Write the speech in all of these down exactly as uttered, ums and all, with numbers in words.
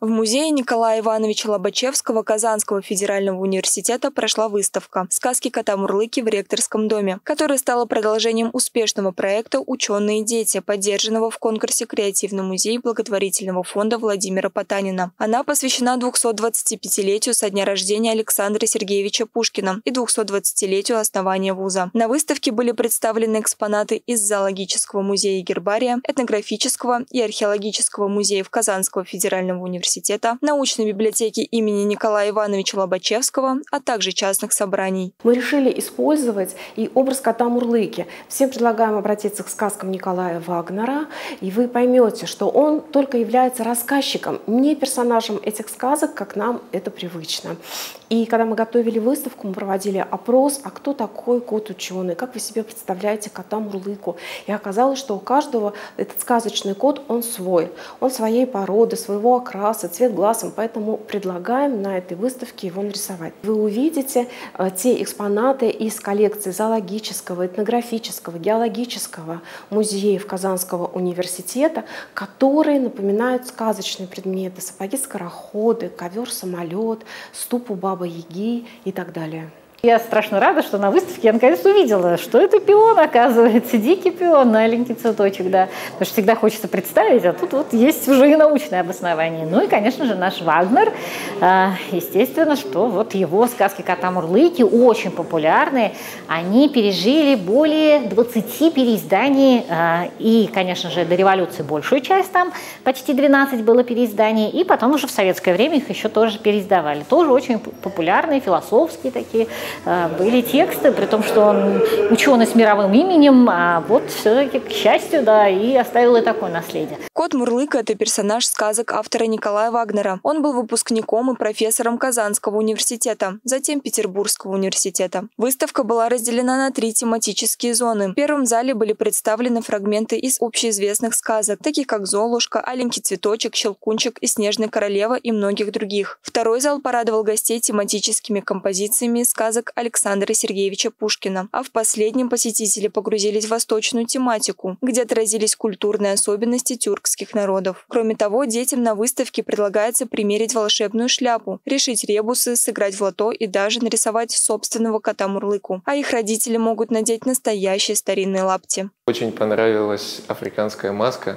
В музее Николая Ивановича Лобачевского Казанского федерального университета прошла выставка «Сказки кота-мурлыки в ректорском доме», которая стала продолжением успешного проекта «Ученые дети», поддержанного в конкурсе «Креативный музей» благотворительного фонда Владимира Потанина. Она посвящена двухсотдвадцатипятилетию со дня рождения Александра Сергеевича Пушкина и двухсотдвадцатилетию основания вуза. На выставке были представлены экспонаты из Зоологического музея и гербария, Этнографического и археологического музеев Казанского федерального университета, научной библиотеки имени Николая Ивановича Лобачевского, а также частных собраний. Мы решили использовать и образ кота-мурлыки. Всем предлагаем обратиться к сказкам Николая Вагнера, и вы поймете, что он только является рассказчиком, не персонажем этих сказок, как нам это привычно. И когда мы готовили выставку, мы проводили опрос, а кто такой кот-ученый, как вы себе представляете кота-мурлыку. И оказалось, что у каждого этот сказочный кот, он свой, он своей породы, своего окраса, цвет глаз, поэтому предлагаем на этой выставке его нарисовать. Вы увидите э, те экспонаты из коллекции Зоологического, Этнографического, Геологического музеев Казанского университета, которые напоминают сказочные предметы: сапоги-скороходы, ковер-самолет, ступ у Бабы-Яги и так далее. Я страшно рада, что на выставке я наконец увидела, что это пион, оказывается, дикий пион, маленький цветочек, да. Потому что всегда хочется представить, а тут вот есть уже и научное обоснование. Ну и, конечно же, наш Вагнер. Естественно, что вот его сказки кота-мурлыки очень популярные. Они пережили более двадцати переизданий. И, конечно же, до революции большую часть, там почти двенадцать было переизданий. И потом уже в советское время их еще тоже переиздавали. Тоже очень популярные, философские такие были тексты, при том, что он ученый с мировым именем, а вот все-таки, к счастью, да, и оставил и такое наследие. Кот Мурлыка – это персонаж сказок автора Николая Вагнера. Он был выпускником и профессором Казанского университета, затем Петербургского университета. Выставка была разделена на три тематические зоны. В первом зале были представлены фрагменты из общеизвестных сказок, таких как «Золушка», «Аленький цветочек», «Щелкунчик» и «Снежная королева» и многих других. Второй зал порадовал гостей тематическими композициями из сказок Александра Сергеевича Пушкина. А в последнем посетители погрузились в восточную тематику, где отразились культурные особенности тюркских народов. Кроме того, детям на выставке предлагается примерить волшебную шляпу, решить ребусы, сыграть в лото и даже нарисовать собственного кота-мурлыку. А их родители могут надеть настоящие старинные лапти. Очень понравилась африканская маска.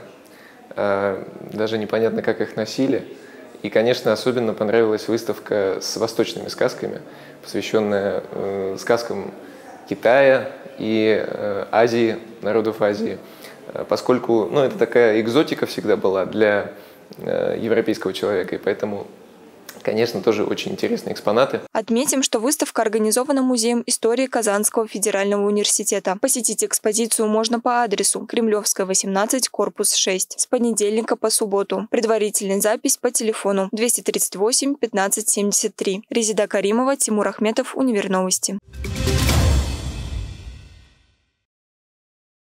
Даже непонятно, как их носили. И, конечно, особенно понравилась выставка с восточными сказками, посвященная э, сказкам Китая и э, Азии, народов Азии, поскольку ну, это такая экзотика всегда была для э, европейского человека, и поэтому, конечно, тоже очень интересные экспонаты. Отметим, что выставка организована Музеем истории Казанского федерального университета. Посетить экспозицию можно по адресу Кремлевская, восемнадцать, корпус шесть, с понедельника по субботу. Предварительная запись по телефону двести тридцать восемь пятнадцать семьдесят три. Резида Каримова, Тимур Ахметов, Универновости.